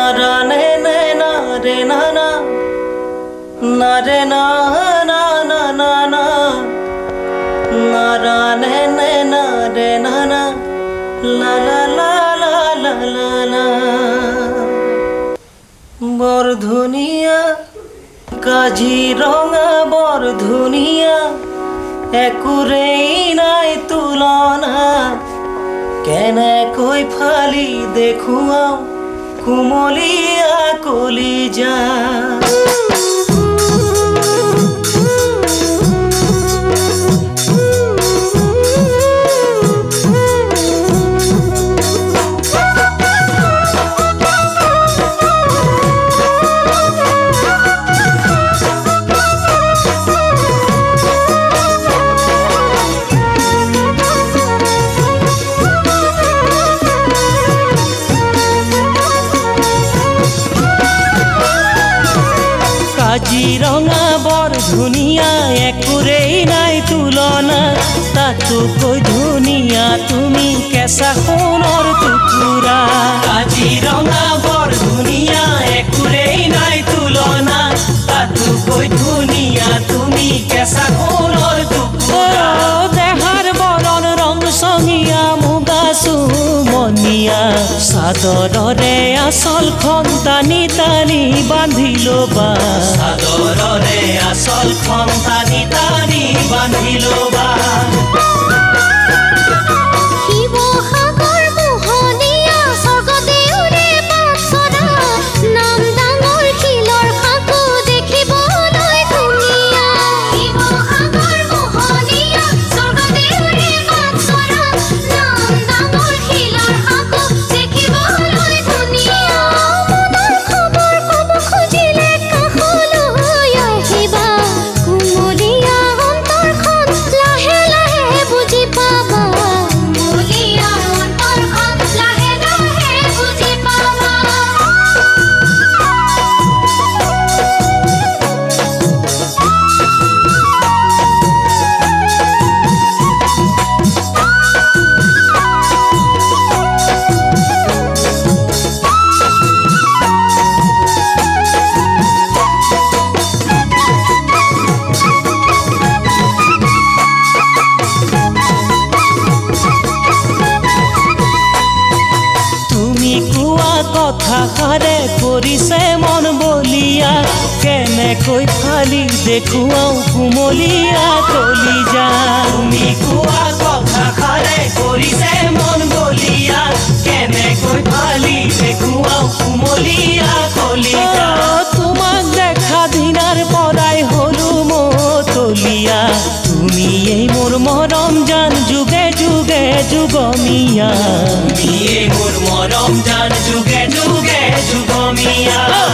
रे ना रे ना ना ना रे ना ना ना ना ना ना रे ना रे ना ना ला ला ला ला ला ला ला बर ধুনিয়া কাজিৰঙা বৰ ধুনিয়া একুৰেই নাই তুলনা কেনেকৈ ফালি দেখুৱাও কুমলীয়া কলিজা কাজিৰঙা বৰ ধুনিয়া একুৰেই নাই তুলনা তাতোকৈ ধুনিয়া তুমি কেঁচা সোণৰ টুকুৰা কাজিৰঙা বৰ ধুনিয়া একুৰেই নাই তুলনা তাতোকৈ ধুনিয়া তুমি কেঁচা সোণৰ টুকুৰা দেহাৰ বৰণ ৰং চঙীয়া মুগা চুমনীয়া চাদৰৰে আঁচলখন টানি টানি বান্ধি ল'বা চাদৰৰে আঁচলখন টানি টানি বান্ধি ল'বা কথাষাৰে কৰিছে মন বলিয়া কেনেকৈ ফালি দেখুৱাও কুমলীয়া কলিজা তুমি কোৱা কথাষাৰে কৰিছে মন বলিয়া কেনেকৈ ফালি দেখুৱাও কুমলীয়া কলিজা তোমাক দেখা দিনাৰ পৰাই হলো মতলীয়া তুমিয়েই মোৰ মৰম জান যুগে যুগে যুগমীয়া তুমিয়েই মোৰ মৰম জান যুগে যুগে যুগমীয়া